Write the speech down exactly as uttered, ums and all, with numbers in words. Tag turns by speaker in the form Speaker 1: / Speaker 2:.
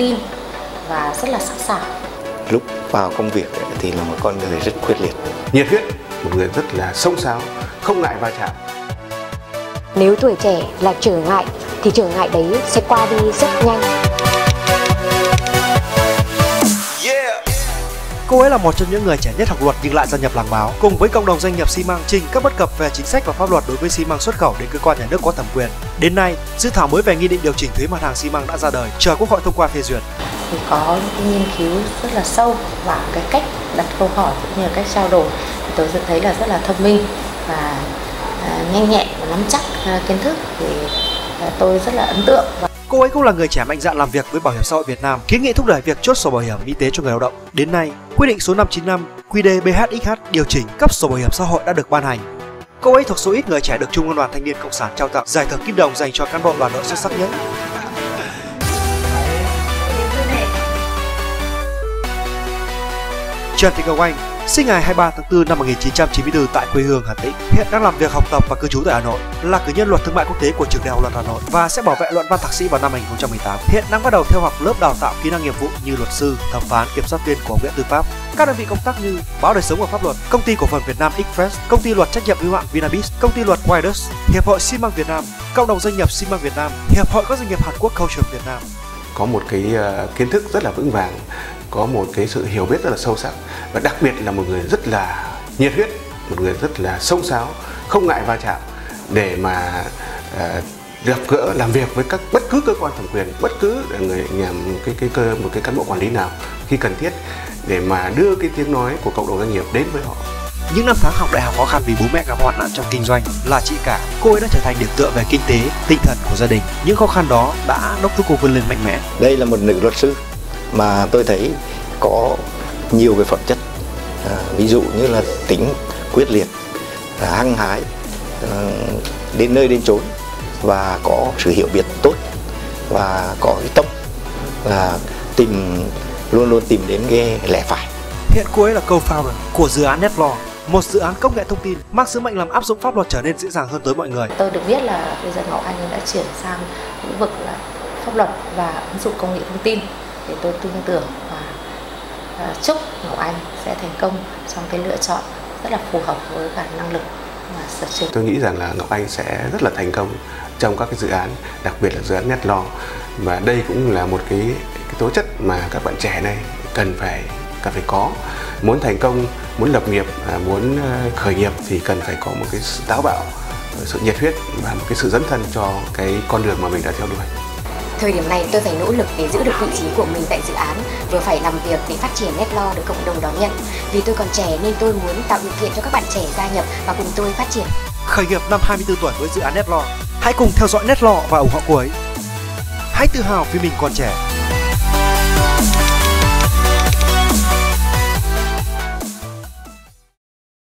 Speaker 1: tin và rất là sắc sảo.
Speaker 2: Lúc vào công việc thì là một con người rất quyết liệt,
Speaker 3: nhiệt huyết, một người rất là xông xáo, không ngại va chạm.
Speaker 4: Nếu tuổi trẻ là trở ngại thì trở ngại đấy sẽ qua đi rất nhanh.
Speaker 5: Cô ấy là một trong những người trẻ nhất học luật nhưng lại gia nhập làng báo. Cùng với cộng đồng doanh nghiệp xi măng trình các bất cập về chính sách và pháp luật đối với xi măng xuất khẩu đến cơ quan nhà nước có thẩm quyền. Đến nay, dự thảo mới về nghị định điều chỉnh thuế mặt hàng xi măng đã ra đời, chờ Quốc hội thông qua phê duyệt.
Speaker 1: Thì có những nghiên cứu rất là sâu và cái cách đặt câu hỏi cũng như là cách trao đổi thì tôi thấy là rất là thông minh và à, nhanh nhẹn và nắm chắc à, kiến thức thì à, tôi rất là ấn tượng.
Speaker 5: Cô ấy cũng là người trẻ mạnh dạn làm việc với Bảo hiểm xã hội Việt Nam, kiến nghị thúc đẩy việc chốt sổ bảo hiểm y tế cho người lao động. Đến nay, quyết định số năm trăm chín mươi lăm Q D B H X H điều chỉnh cấp sổ bảo hiểm xã hội đã được ban hành. Cô ấy thuộc số ít người trẻ được Trung ương Đoàn Thanh niên Cộng sản trao tặng giải thưởng Kim Đồng dành cho cán bộ đoàn đội xuất sắc nhất. Trần Thị Ngọc Anh, sinh ngày hai mươi ba tháng tư năm một nghìn chín trăm chín mươi tư tại quê hương Hà Tĩnh, hiện đang làm việc học tập và cư trú tại Hà Nội, là cử nhân luật thương mại quốc tế của trường Đại học Luật Hà Nội và sẽ bảo vệ luận văn thạc sĩ vào năm hai nghìn không trăm mười tám. Hiện đang bắt đầu theo học lớp đào tạo kỹ năng nghiệp vụ như luật sư, thẩm phán, kiểm sát viên của Học viện Tư pháp. Các đơn vị công tác như Báo Đời Sống và Pháp luật, Công ty Cổ phần Việt Nam Express, Công ty Luật Trách nhiệm hữu hạn Vinabis, Công ty Luật Widers, Hiệp hội xi măng Việt Nam, Cộng đồng doanh nghiệp xi măng Việt Nam, Hiệp hội các doanh nghiệp Hàn Quốc Culture Việt Nam.
Speaker 3: Có một cái uh, kiến thức rất là vững vàng, có một cái sự hiểu biết rất là sâu sắc và đặc biệt là một người rất là nhiệt huyết, một người rất là xông xáo, không ngại va chạm để mà uh, gặp gỡ làm việc với các bất cứ cơ quan thẩm quyền, bất cứ người nhà một cái cái cơ một cái cán bộ quản lý nào khi cần thiết để mà đưa cái tiếng nói của cộng đồng doanh nghiệp đến với họ.
Speaker 5: Những năm tháng học đại học khó khăn vì bố mẹ gặp hoạn nạn trong kinh doanh là chị cả, cô ấy đã trở thành điểm tựa về kinh tế, tinh thần của gia đình. Những khó khăn đó đã đốc thúc cô vươn lên mạnh mẽ.
Speaker 2: Đây là một nữ luật sư mà tôi thấy có nhiều cái phẩm chất, à, ví dụ như là tính quyết liệt, à, hăng hái, à, đến nơi đến chốn và có sự hiểu biết tốt và có cái tâm là tìm luôn luôn tìm đến cái lẽ phải.
Speaker 5: Hiện cô ấy là co-founder của dự án NetLaw, một dự án công nghệ thông tin mang sứ mệnh làm áp dụng pháp luật trở nên dễ dàng hơn tới mọi người.
Speaker 1: Tôi được biết là bây giờ Ngọc Anh đã chuyển sang lĩnh vực là pháp luật và ứng dụng công nghệ thông tin, thì tôi tin tưởng và uh, chúc Ngọc Anh sẽ thành công trong cái lựa chọn rất là phù hợp với cả năng lực và sở trường.
Speaker 3: Tôi nghĩ rằng là Ngọc Anh sẽ rất là thành công trong các cái dự án, đặc biệt là dự án NetLaw, và đây cũng là một cái, cái tố chất mà các bạn trẻ này cần phải cần phải có. Muốn thành công, muốn lập nghiệp, muốn khởi nghiệp thì cần phải có một cái sự táo bạo, sự nhiệt huyết và một cái sự dấn thân cho cái con đường mà mình đã theo đuổi.
Speaker 4: Thời điểm này tôi phải nỗ lực để giữ được vị trí của mình tại dự án, vừa phải làm việc để phát triển NetLaw được cộng đồng đón nhận. Vì tôi còn trẻ nên tôi muốn tạo điều kiện cho các bạn trẻ gia nhập và cùng tôi phát triển.
Speaker 5: Khởi nghiệp năm hai mươi tư tuổi với dự án NetLaw. Hãy cùng theo dõi NetLaw và ủng hộ cô ấy. Hãy tự hào vì mình còn trẻ.